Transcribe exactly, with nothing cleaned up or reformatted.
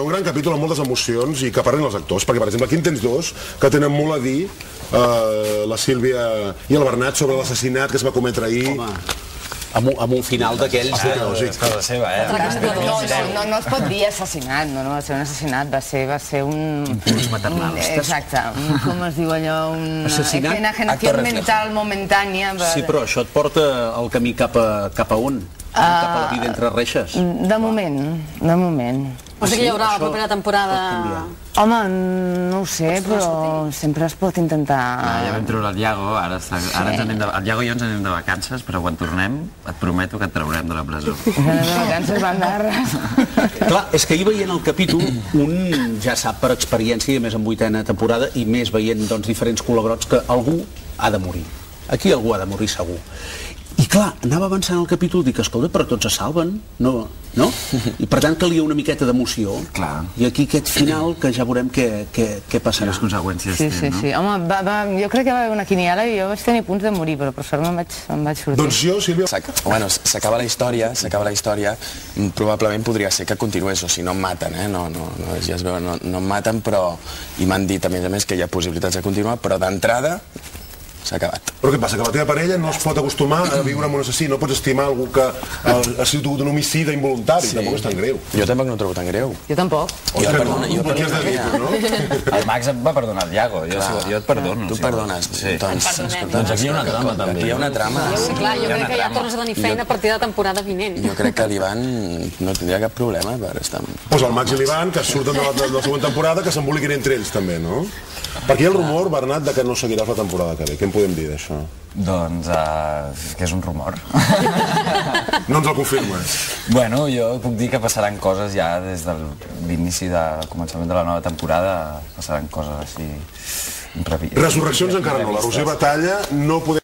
Un gran capítol amb moltes emocions i que parlin els actors, perquè per exemple aquí en tens dos que tenen molt a dir, eh, la Sílvia i el Bernat, sobre l'assassinat que es va cometre ahir. Home, amb un, amb un final d'aquells... És cosa seva, eh? No, no, no es pot dir assassinat, no, no va ser un assassinat, va ser, va ser un... Impuls maternals. Exacte, un, com es diu allò, una Assassinat? enajenació mental momentània. Sí, però això et porta el camí cap a, cap a on? Cap a la vida entre reixes? De moment, de moment. O sigui que hi haurà la propera temporada... Home, no ho sé, però sempre es pot intentar... Ja vam treure el Iago, ara ens anem de... El Iago i jo ens anem de vacances, però quan tornem et prometo que et traurem de la presó. Ens anem de vacances, bandarres. Clar, és que ahir veient el capítol, un ja sap per experiència, i a més en vuitena temporada, i més veient doncs, diferents col·laborats, que algú ha de morir. Aquí algú ha de morir segur. I clar, anava avançant el capítol, dic, escolta, però tots es salven, no? no? I per tant calia una miqueta d'emoció. I aquí aquest final, que ja veurem què, què, què passarà. Les conseqüències sí, sí, sí. Home, va, va, jo crec que va haver una quiniela i jo vaig tenir punts de morir, però per sort me'n vaig, em vaig sortir. Doncs jo, Sílvia... Bueno, s'acaba la història, s'acaba la història, probablement podria ser que continués, o si no em maten, eh? No, no, no, ja es veu, no, no em maten, però... I m'han dit, a més a més, que hi ha possibilitats de continuar, però d'entrada... s'ha acabat. Però què passa? Que la teva parella no es pot acostumar a viure amb un assassí, no pots estimar algú que ha sigut un homicida involuntari, sí. Tampoc és tan greu. Jo tampoc no ho trobo tan greu. Jo tampoc. Jo Ostres, perdona, no, jo per què has de dir, no? El Max em va perdonar el Iago, jo, Clar, jo et perdono. Tu si perdones. Sí. Doncs, Perdonem. Doncs aquí hi ha una trama, també. Hi ha una trama. Sí, clar, jo crec que ja tornes a tenir feina a partir de la temporada vinent. Jo crec que l'Ivan no tindria cap problema per estar... Pues el Max i l'Ivan, que surten de la, de la següent temporada, que s'emboliquin entre ells també, no? Perquè hi ha el rumor, Bernat, de que no seguiràs la temporada que ve. Què en podem dir d'això? Doncs uh, que és un rumor. No ens el confirmes? Bueno, jo puc dir que passaran coses ja des de l'inici del començament de la nova temporada, passaran coses així imprevistes. Resurreccions encara no, la Roser Batalla no podem...